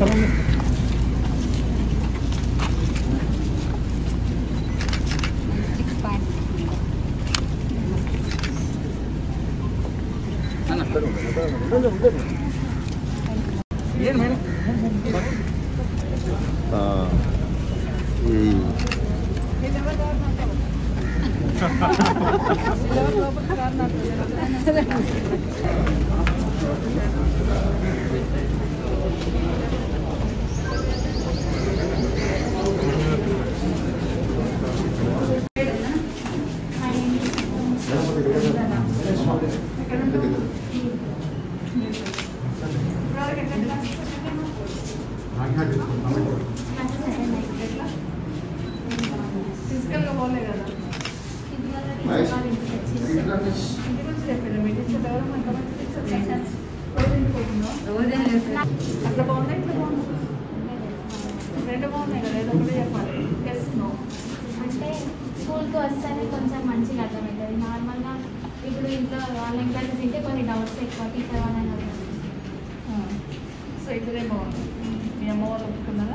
అంటే స్కూల్కి వస్తేనే కొంచెం మంచిగా అర్థమవుతుంది. నార్మల్గా ఇప్పుడు ఇంట్లో ఆన్లైన్ క్లాసెస్ తింటే కొన్ని డౌట్స్ ఎక్కువ టీచర్ వాళ్ళని అడుగుతారు. సో ఇక్కడే బాగుంది. మీ అమ్మ వాళ్ళు ఒప్పుకున్నారా?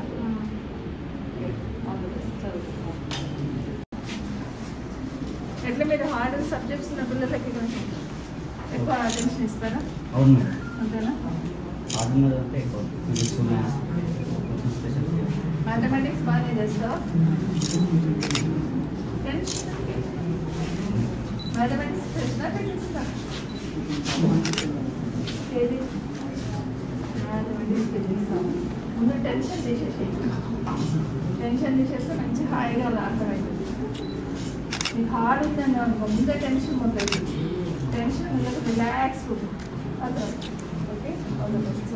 ఎట్లా మీరు హార్డ్ సబ్జెక్ట్స్ ఉన్న పిల్లలకి కొంచెం ఎక్కువ అటెన్షన్ ఇస్తారా? అవును, అంతేనా? మ్యాథమెటిక్స్ బాగానే చేస్తావా? మ్యాథమెటిక్స్ చేసినా పెట్టిస్తా ఏది మ్యాథమెటిక్స్ పెట్టిస్తాం. ముందు టెన్షన్ తీసేస్తే మంచి హాయిగా అర్థమవుతుంది. నీకు హార్డ్ ఉందని అనుకో, ముందే టెన్షన్ మొదలవుతుంది. టెన్షన్ ముందు రిలాక్స్ అర్థం. Okay, all the best.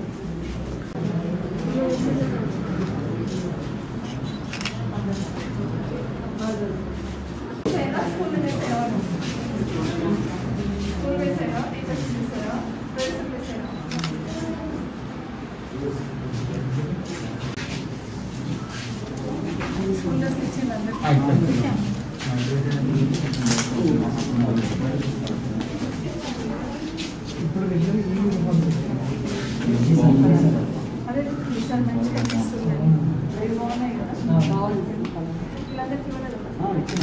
School వేసావా? స్కూల్ వేసావా? టీచర్స్ వేసావా? ఫ్రెండ్స్ వేసావా? స్కూల్లో ఇచ్చింది అందరికీ. అదే ఈసారి మంచిగా అనిపిస్తుంది. అవి బాగున్నాయి కదా? పిల్లలందరికీ ఇవ్వలేదు కదా?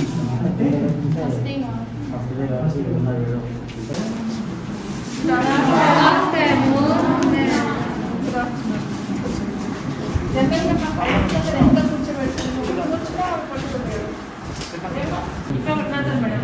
ఎంత కూర్చోబెట్టాను కూర్చున్నా పట్టుకోలేదు. ఇంకా ఉన్నది మేడం,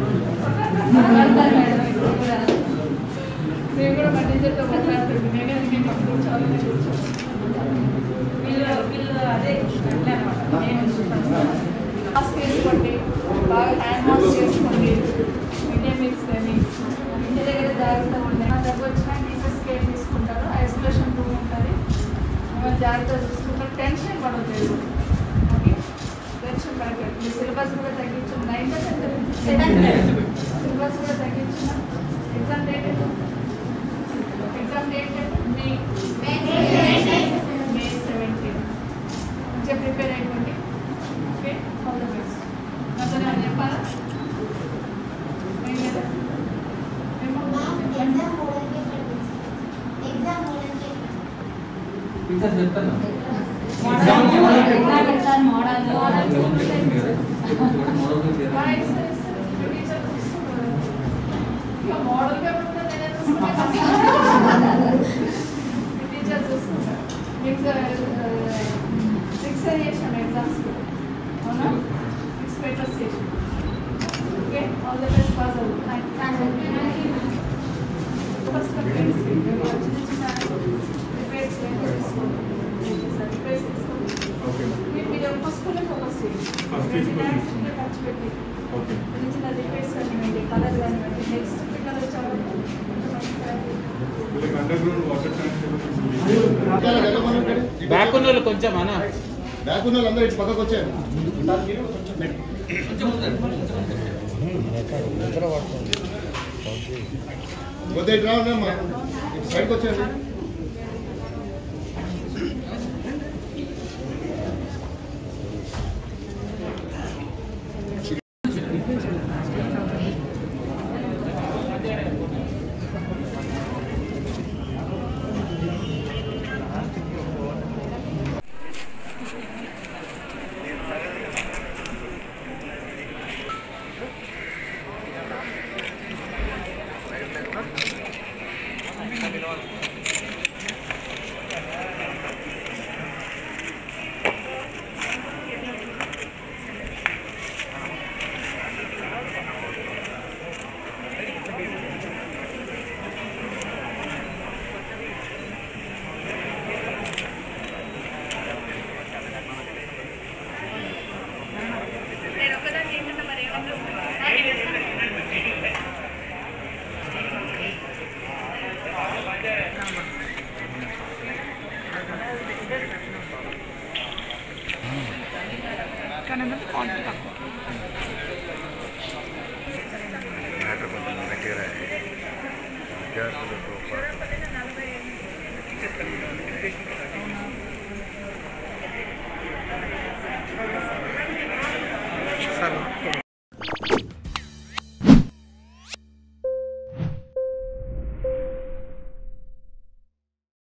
నేను కూడా మా టీచర్తో మాట్లాడుతుంది. నేనే అందుకే పక్కన చాలా కూర్చోను. వీళ్ళు అదే అట్లే అనమాట. నేను మాస్క్ వేసుకోండి, బాగా హ్యాండ్ వాష్ చేసుకోండి. మిడ్ డే మీల్స్ కానీ ఇంటి దగ్గర జాగ్రత్తగా ఉండే దగ్గర వచ్చినా టీచర్స్ కేర్ తీసుకుంటారు. ఐసోలేషన్ రూమ్ ఉంటుంది, జాగ్రత్తగా చూసుకుంటారు. టెన్షన్ పడలేదు. ఓకే, టెన్షన్ పడలేదు. మీ సిలబస్ కూడా తగ్గించు. 9% సిలబస్ కూడా తగ్గించిన. Exam date May 17. మంచిగా ప్రిపేర్ అయిపోండి. Okay, all the best. నాతో నేను చెప్పాలా? మోడల్గా టీచర్స్ చూసుకుంటారు. సిక్స్ చేసాను ఎగ్జామ్స్, అవునా? 6 పేపర్స్ చేసాను. Okay, all the best. Pass అవుతుంది. ఫస్ట్ రిపేర్స్ తీసుకోండి. మీరు ఫస్ట్ ఫోకస్ చేయండి. ఖర్చు పెట్టి చిన్న రిపేర్స్ కానివ్వండి, కలర్ కానివ్వండి. నెక్స్ట్ పిల్లలు వచ్చారు బ్యాక్ ఉన్న వాళ్ళు కొంచెం అన్నా, బ్యాక్ ఉన్న వాళ్ళందరూ ఇటు పక్కకు వచ్చారు. కొద్దిగా ఇటు రావమ్మా, ఇటు సైడ్కి వచ్చారు. విద్యార్థులతో పాటు